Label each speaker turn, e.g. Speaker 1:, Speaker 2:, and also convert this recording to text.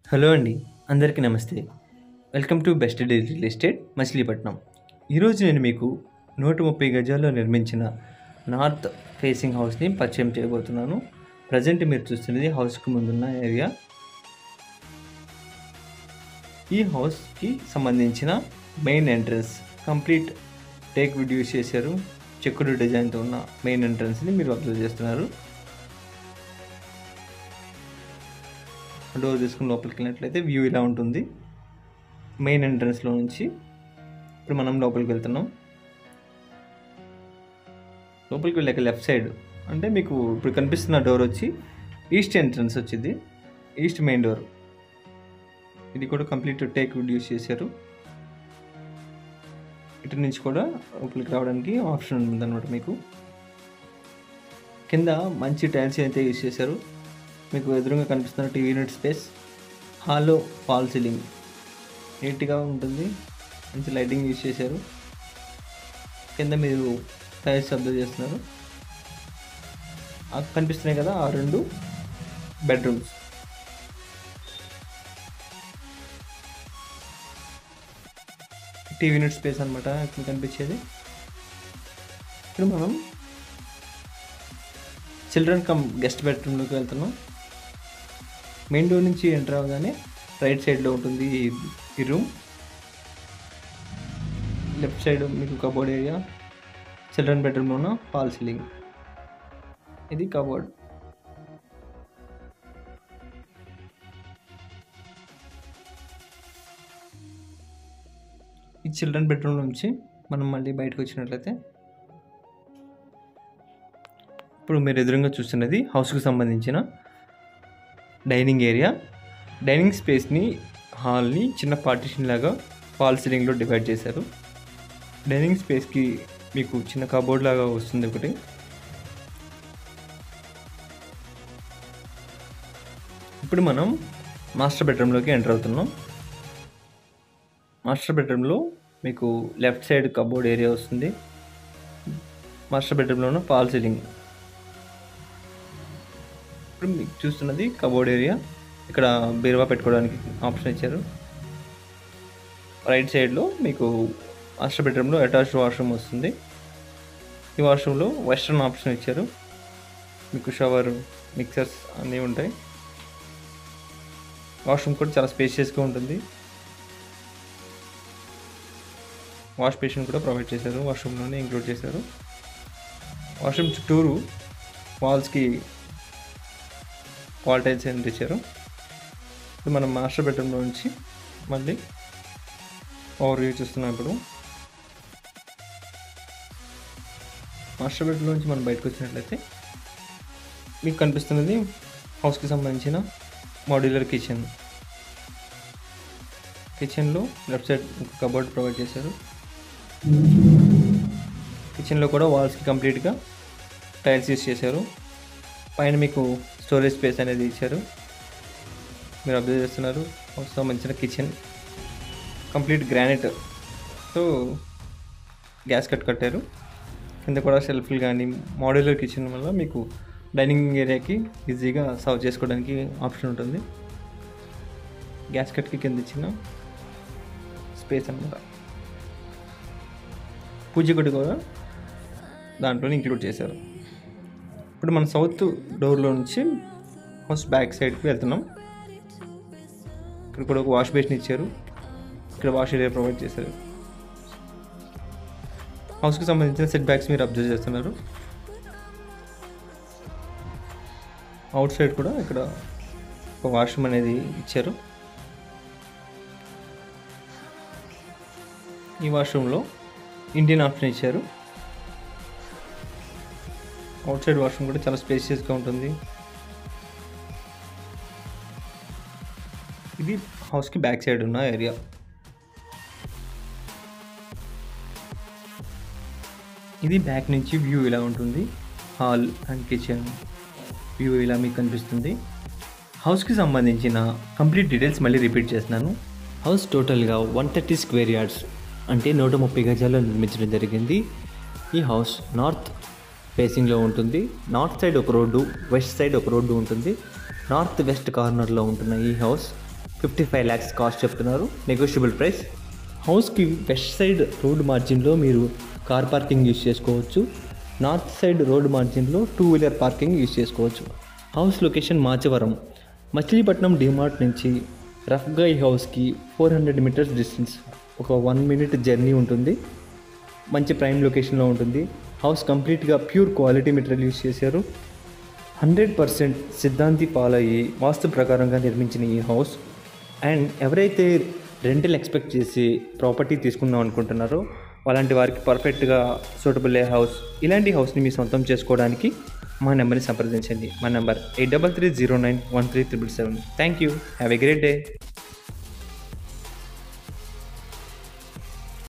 Speaker 1: Hello అండి. అందరికీ నమస్తే. Welcome to best day real estate Machilipatnam. ఈరోజు నేను మీకు 130 గజాల్లో నిర్మించిన నార్త్ ఫేసింగ్ హౌస్ని పరిచయం చేయబోతున్నాను. ప్రజెంట్ మీరు చూస్తున్నది హౌస్కి ముందున్న ఏరియా. ఈ హౌస్కి సంబంధించిన main entrance complete teak wood use చేశారు. చెక్కుడు డిజైన్తో ఉన్న మెయిన్ ఎంట్రన్స్ని మీరు అబ్జర్వ్ చేస్తున్నారు. డోర్ తీసుకుని లోపలికి వెళ్ళినట్లయితే వ్యూ ఇలా ఉంటుంది. మెయిన్ ఎంట్రన్స్లో నుంచి ఇప్పుడు మనం లోపలికి వెళ్తున్నాం. లోపలికి వెళ్ళాక లెఫ్ట్ సైడ్ అంటే మీకు ఇప్పుడు కనిపిస్తున్న డోర్ వచ్చి ఈస్ట్ ఎంట్రన్స్ వచ్చింది. East main door. ఇది కూడా కంప్లీట్ టేక్ వుడ్ యూస్ చేశారు. ఇటు నుంచి కూడా లోపలికి రావడానికి ఆప్షన్ ఉందన్నమాట. మీకు కింద మంచి టైల్స్ అయితే యూస్ చేశారు. మీకు ఎదురుగా కనిపిస్తున్న టీవీ యూనిట్ స్పేస్, హాల్లో ఫాల్ సీలింగ్ నీట్గా ఉంటుంది. మంచి లైటింగ్ యూస్ చేశారు. కింద మీరు టైల్స్ అబ్జర్వ్ చేస్తున్నారు. కనిపిస్తున్నాయి కదా ఆ రెండు బెడ్రూమ్స్. టీవీ యూనిట్ స్పేస్ అనమాట ఇక్కడ కనిపించేది. ఇప్పుడు మనం చిల్డ్రన్ కమ్ గెస్ట్ బెడ్రూమ్లోకి వెళ్తున్నాం. మెయిన్ డోర్ నుంచి ఎంటర్ అవ్వగానే రైట్ సైడ్లో ఉంటుంది ఈ రూమ్. లెఫ్ట్ సైడ్ మీకు కబోర్డ్ ఏరియా, చిల్డ్రన్ బెడ్రూమ్లో ఉన్న ఫాల్ సీలింగ్. ఇది కబోర్డ్. ఈ చిల్డ్రన్ బెడ్రూమ్ నుంచి మనం మళ్ళీ బయటకు వచ్చినట్లయితే ఇప్పుడు మీరు ఎదురుగా చూస్తున్నది హౌస్కి సంబంధించిన డైనింగ్ ఏరియా. డైనింగ్ స్పేస్ని, హాల్ని చిన్న పార్టీషన్ లాగా ఫాల్ సీలింగ్లో డివైడ్ చేశారు. డైనింగ్ స్పేస్కి మీకు చిన్న కబోర్డ్ లాగా వస్తుంది ఒకటి. ఇప్పుడు మనం మాస్టర్ బెడ్రూమ్లోకి ఎంటర్ అవుతున్నాం. మాస్టర్ బెడ్రూమ్లో మీకు లెఫ్ట్ సైడ్ కబోర్డ్ ఏరియా వస్తుంది. మాస్టర్ బెడ్రూమ్లోనూ ఫాల్ సీలింగ్. ఇప్పుడు మీకు చూస్తున్నది కబోర్డ్ ఏరియా. ఇక్కడ బీరువా పెట్టుకోవడానికి ఆప్షన్ ఇచ్చారు. రైట్ సైడ్లో మీకు మాస్టర్ బెడ్రూమ్లో అటాచ్డ్ వాష్రూమ్ వస్తుంది. ఈ వాష్రూమ్లో వెస్ట్రన్ ఆప్షన్ ఇచ్చారు. మీకు షవర్, మిక్సర్స్ అన్నీ ఉంటాయి. వాష్రూమ్ కూడా చాలా స్పేషియస్గా ఉంటుంది. వాష్ బేసిన్ కూడా ప్రొవైడ్ చేశారు. వాష్రూమ్లోనే ఇంక్లూడ్ చేశారు. వాష్రూమ్ చుట్టూరు వాల్స్కి వాల్ టైల్స్ ఏంటి ఇచ్చారు. ఇప్పుడు మనం మాస్టర్ బెడ్రూమ్లో నుంచి మళ్ళీ ఓవర్ వ్యూ చూస్తున్నాం. ఇప్పుడు మాస్టర్ బెడ్రూమ్ నుంచి మనం బయటకు వచ్చినట్లయితే మీకు కనిపిస్తున్నది హౌస్కి సంబంధించిన మాడ్యులర్ కిచెన్. కిచెన్లో లెఫ్ట్ సైడ్ ఒక కబోర్డ్ ప్రొవైడ్ చేశారు. కిచెన్లో కూడా వాల్స్కి కంప్లీట్గా టైల్స్ యూస్ చేశారు. పైన మీకు స్టోరేజ్ స్పేస్ అనేది ఇచ్చారు. మీరు అబ్జర్వ్ చేస్తున్నారు. సంబంధించిన కిచెన్ కంప్లీట్ గ్రానైట్తో గ్యాస్ కట్టారు. కింద కూడా షెల్ఫ్లు కానీ మాడ్యులర్ కిచెన్ వల్ల మీకు డైనింగ్ ఏరియాకి ఈజీగా సర్వ్ చేసుకోవడానికి ఆప్షన్ ఉంటుంది. గ్యాస్ కట్కి కింద ఇచ్చిన స్పేస్ అన్నమాట. పూజ గది కూడా దాంట్లోనే ఇంక్లూడ్ చేశారు. ఇప్పుడు మన సౌత్ డోర్లో నుంచి హౌస్ బ్యాక్ సైడ్కి వెళ్తున్నాం. ఇక్కడ కూడా ఒక వాష్ బేసిన్ ఇచ్చారు. ఇక్కడ వాష్ ఏరియా ప్రొవైడ్ చేశారు. హౌస్కి సంబంధించిన సెట్ బ్యాక్స్ మీరు అబ్జర్వ్ చేస్తున్నారు. అవుట్ సైడ్ కూడా ఇక్కడ ఒక వాష్రూమ్ అనేది ఇచ్చారు. ఈ వాష్రూమ్లో ఇండియన్ ఆప్షన్ ఇచ్చారు. అవుట్ సైడ్ వాష్రూమ్ కూడా చాలా స్పేషియస్గా ఉంటుంది. ఇది హౌస్కి బ్యాక్ సైడ్ ఉన్న ఏరియా. ఇది బ్యాక్ నుంచి వ్యూ ఇలా ఉంటుంది. హాల్ అండ్ కిచెన్ వ్యూ ఇలా మీకు కనిపిస్తుంది. హౌస్కి సంబంధించిన కంప్లీట్ డీటెయిల్స్ మళ్ళీ రిపీట్ చేస్తున్నాను. హౌస్ టోటల్గా 130 స్క్వేర్ యార్డ్స్ అంటే 130 గజాల్లో నిర్మించడం జరిగింది. ఈ హౌస్ నార్త్ ఫేసింగ్లో ఉంటుంది. నార్త్ సైడ్ ఒక రోడ్డు, వెస్ట్ సైడ్ ఒక రోడ్డు ఉంటుంది. నార్త్ వెస్ట్ కార్నర్లో ఉంటున్న ఈ హౌస్
Speaker 2: 55 lakhs కాస్ట్ చెప్తున్నారు, నెగోషియబుల్ ప్రైస్.
Speaker 1: హౌస్కి వెస్ట్ సైడ్ రోడ్ మార్జిన్లో మీరు కార్ పార్కింగ్ యూజ్ చేసుకోవచ్చు. నార్త్ సైడ్ రోడ్ మార్జిన్లో 2 వీలర్ పార్కింగ్ యూజ్ చేసుకోవచ్చు. House location Machavaram. Machilipatnam DMart నుంచి రఫ్గా ఈ హౌస్కి 400 మీటర్స్ డిస్టెన్స్, ఒక 1 minute జర్నీ ఉంటుంది. మంచి ప్రైమ్ లొకేషన్లో ఉంటుంది. హౌస్ కంప్లీట్గా ప్యూర్ క్వాలిటీ మెటీరియల్ యూజ్ చేశారు. 100% సిద్ధాంతి ఫాలో అయ్యి వాస్తు ప్రకారంగా నిర్మించిన ఈ హౌస్. అండ్ ఎవరైతే రెంటల్ ఎక్స్పెక్ట్ చేసి ప్రాపర్టీ తీసుకుందాం అనుకుంటున్నారో అలాంటి వారికి పర్ఫెక్ట్గా సూటబుల్ హౌస్. ఇలాంటి హౌస్ని మీ సొంతం చేసుకోవడానికి మా నెంబర్ని సంప్రదించండి. మా number 8330913777. Thank you. Have a great day.